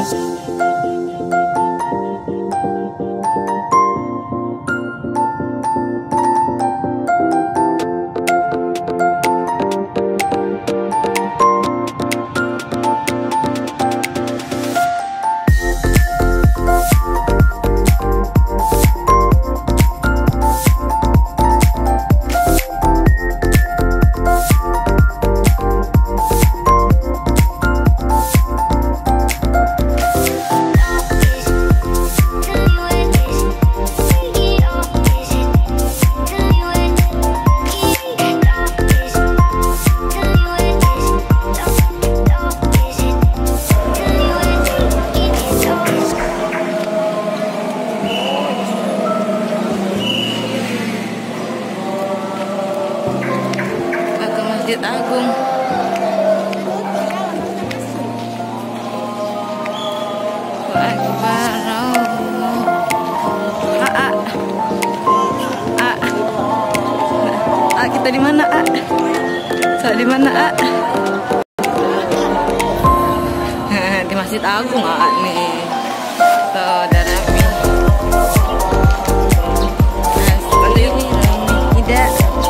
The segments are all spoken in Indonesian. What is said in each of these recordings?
Masjid Agung. Kita di mana, A? Di mana, A? Di Masjid Agung, A nih. Saudara Mi. Seperti ini, tidak.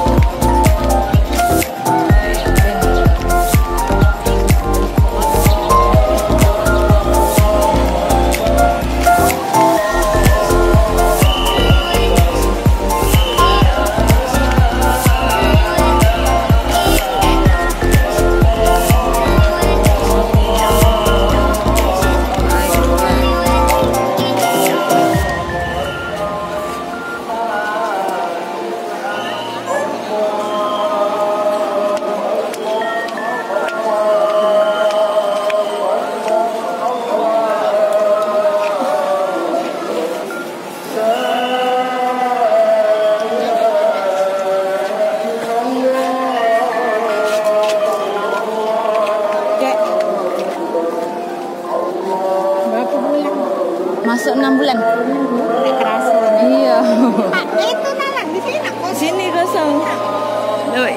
Masuk 6 bulan. Nggak kerasa. Iya. Pak, itu nalang di sini kok. Sini kosong. Oh,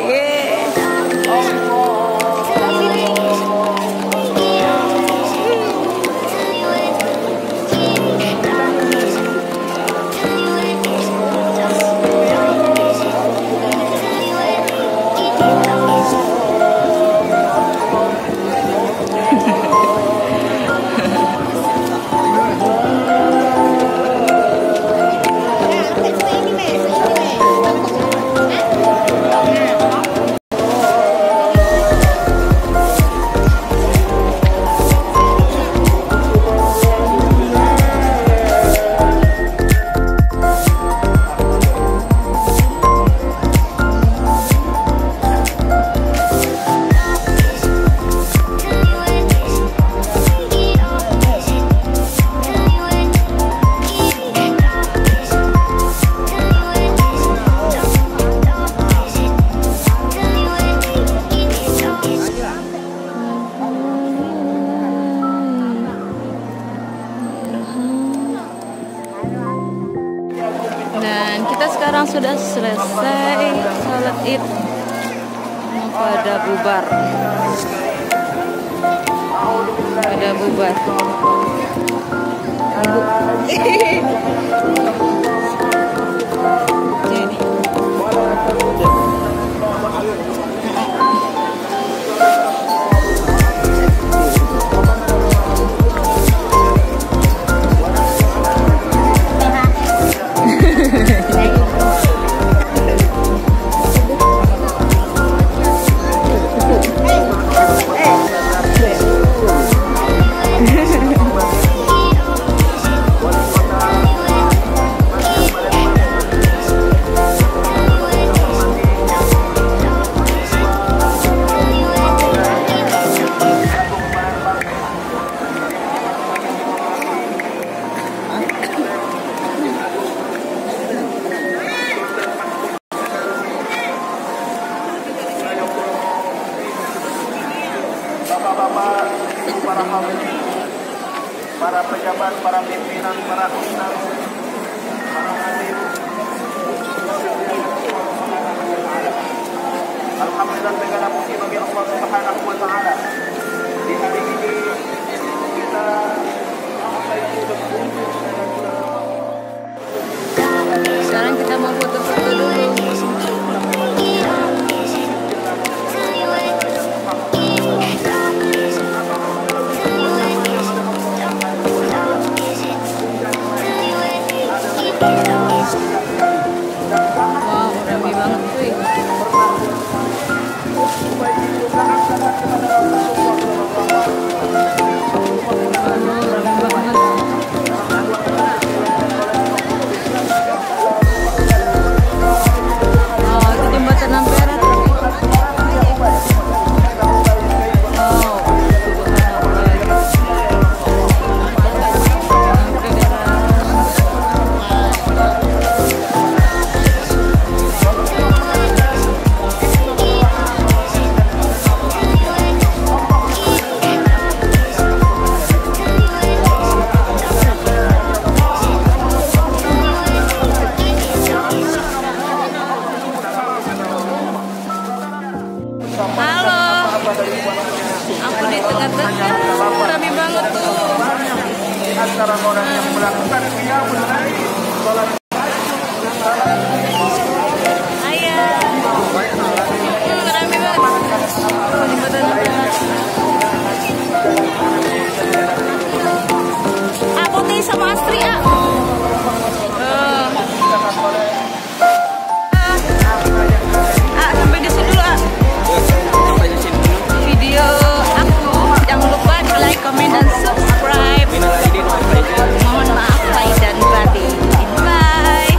dan kita sekarang sudah selesai sholat Id, pada bubar. Bapak-bapak, para hadirin, para pejabat, para pimpinan, para ustaz, para hadir. Alhamdulillah segala puji bagi Allah Subhanahu wa taala. Di hari ini kita Wow, ramai banget cuy. Aku di tengah-tengah, rame banget tuh. Antara orang yang melakukan qiyamul lail, salat Ayah, rame banget. Putih sama Astri sampai di sini dulu video aku. Jangan lupa di like, comment, dan subscribe. Mohon maaf lahir dan batin. Bye.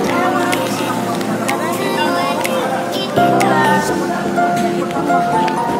Video apa?